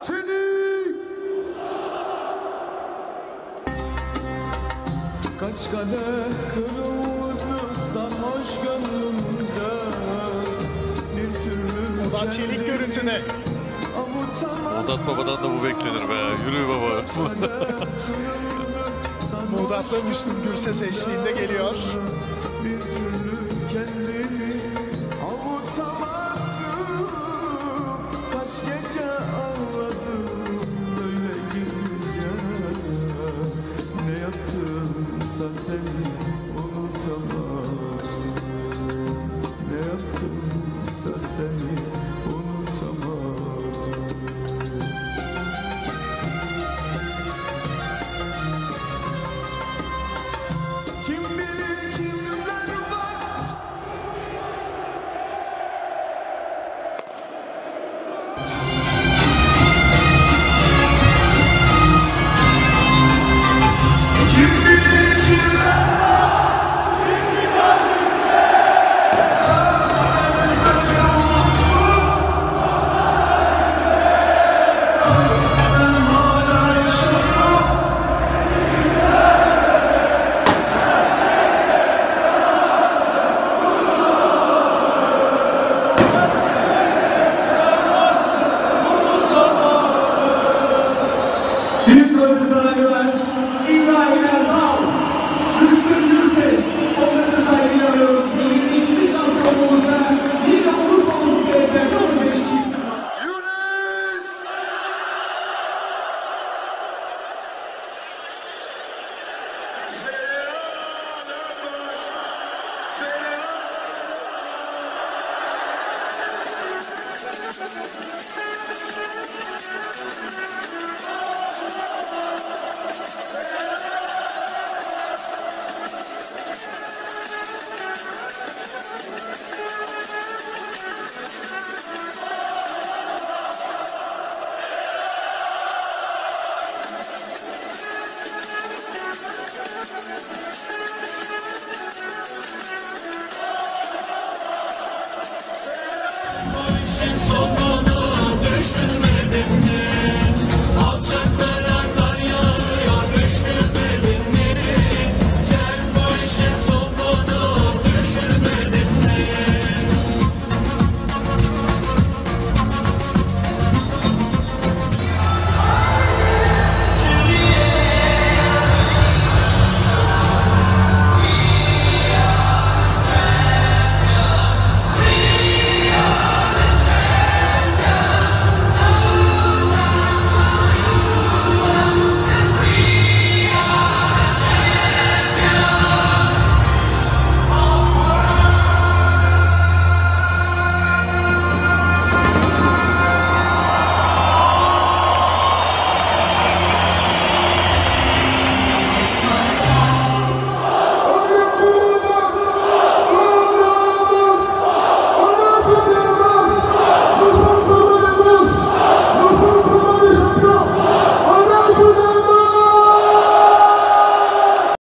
Çelik! Kaç kadeh kırıldı sarhoş gönlümde, bir türlü Ulan Çelik görüntüne. Muğdat Baba'dan da bu beklenir be. Yürü baba. Muğdat'la Müslüm Gürses eşliğinde geliyor. Bir türlü kendimi avutamadım. Kaç gece ağladım böyle gizlice. Ne yaptımsa seni unutamadım. Ne yaptımsa seni unutamadım. Kim bilir kimler var. Kim bilir kimler var. Şimdi gönlümde. Sen beni unuttun. Ben hala yaşıyorum. Bir